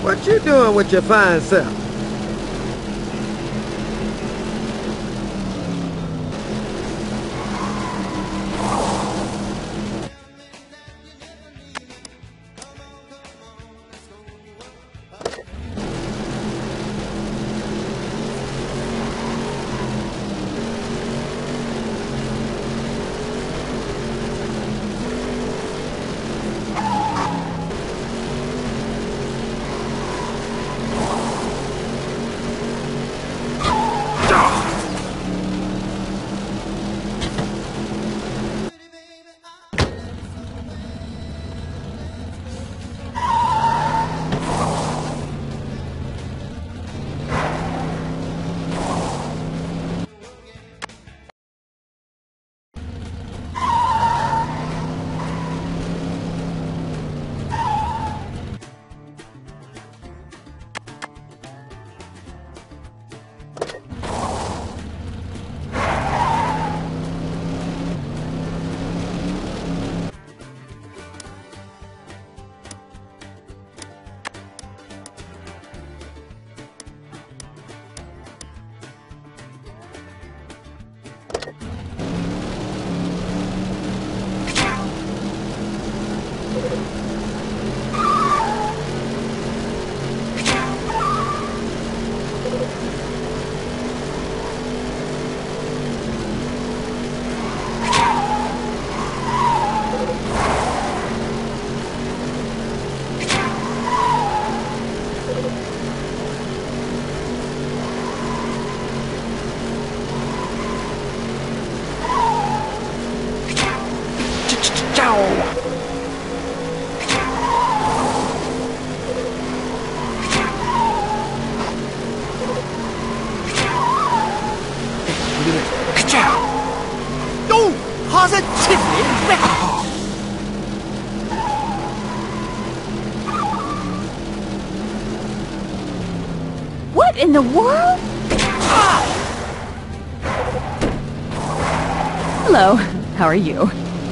What you doing with your fine self? What in the world? Hello, how are you?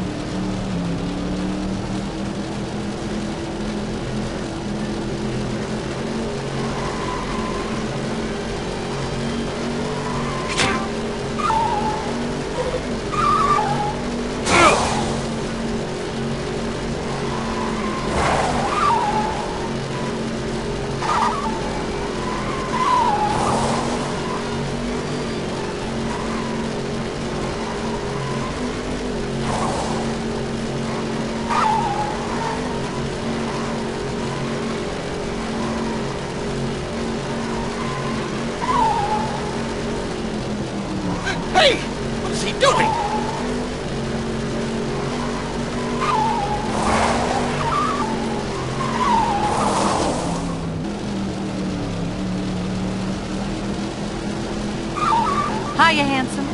Hey! What is he doing? Hiya, handsome.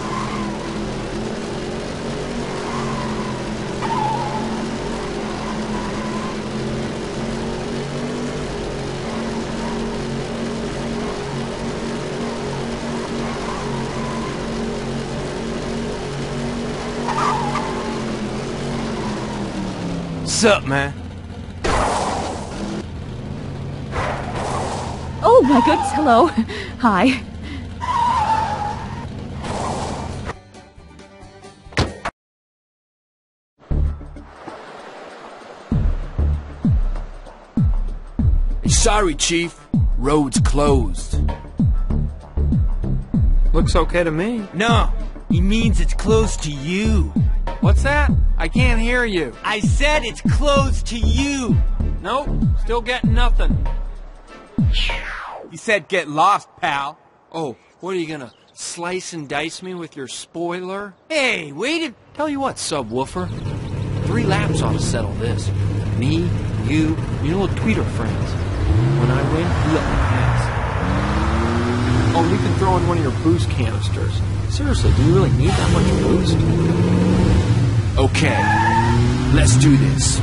Sup, man? Oh my goodness, hello. Hi. Sorry, Chief. Road's closed. Looks okay to me. No, he means it's closed to you. What's that? I can't hear you. I said it's closed to you. Nope, still getting nothing. You said get lost, pal. Oh, what are you gonna slice and dice me with your spoiler? Hey, wait a... Tell you what, subwoofer. 3 laps ought to settle this. Me, you, your little tweeter friends. When I win, you let me pass. Oh, you can throw in one of your boost canisters. Seriously, do you really need that much boost? Okay, let's do this.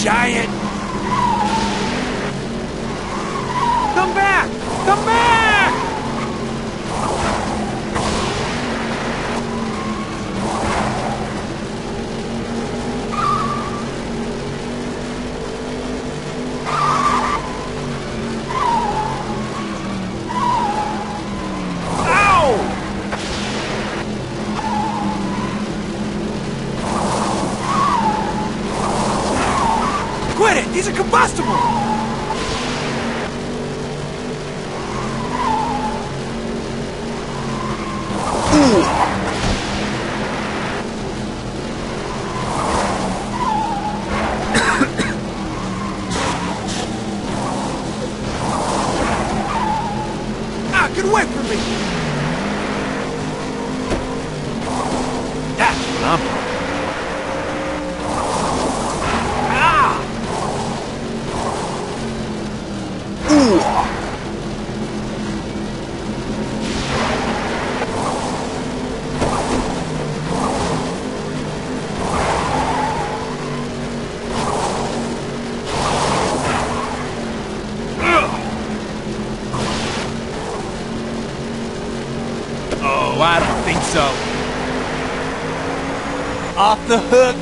giant! Come back! Come back! Quit it! These are combustible! Get away from me! That's what I'm talking Oh, I don't think so. Off the hook!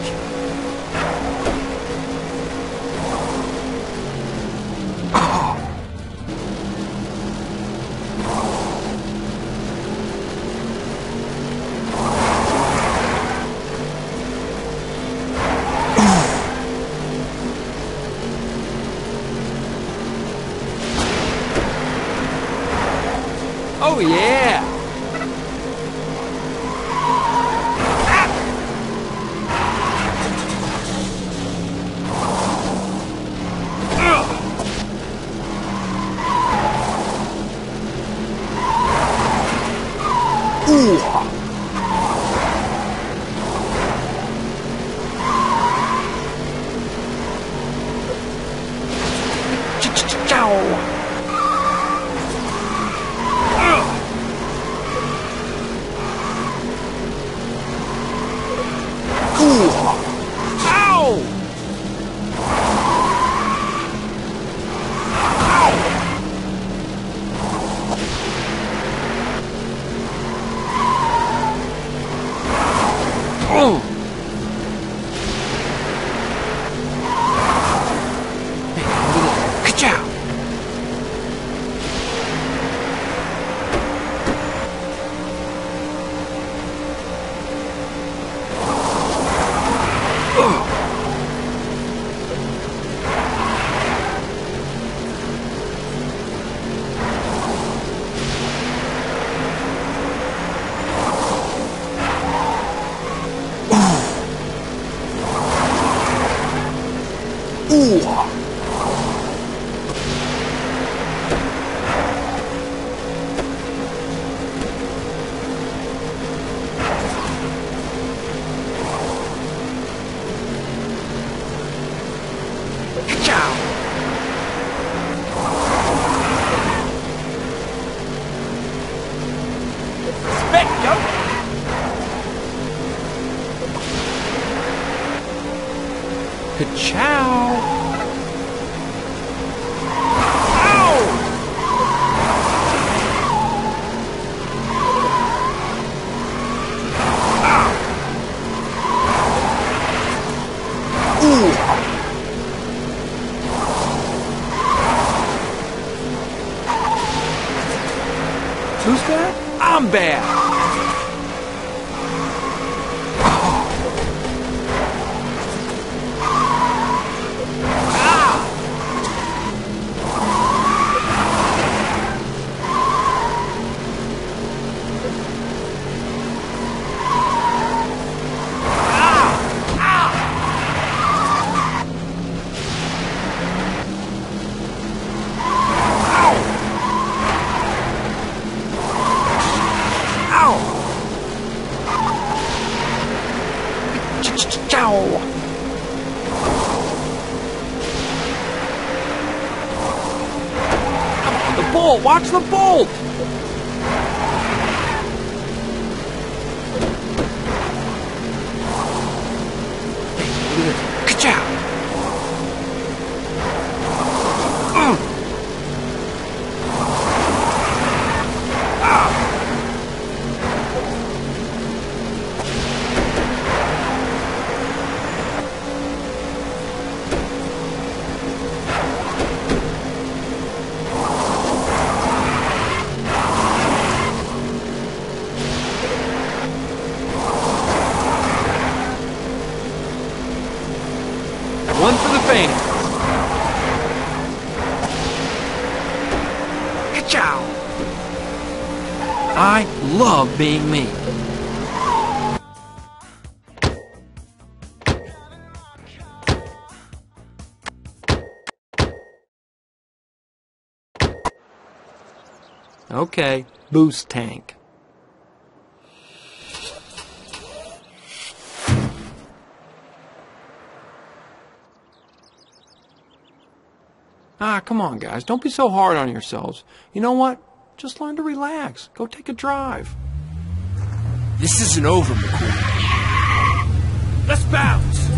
Oh, yeah! Oh! Hey, look at this. Ka-chow! Ka-chow! Who's bad? I'm bad! The bolt! Watch the bolt! Hey, look at this. Ka-chow! fan. Ka-chow! I love being me. Okay, boost tank. Ah, come on, guys. Don't be so hard on yourselves. You know what? Just learn to relax. Go take a drive. This isn't over, McQueen. Let's bounce!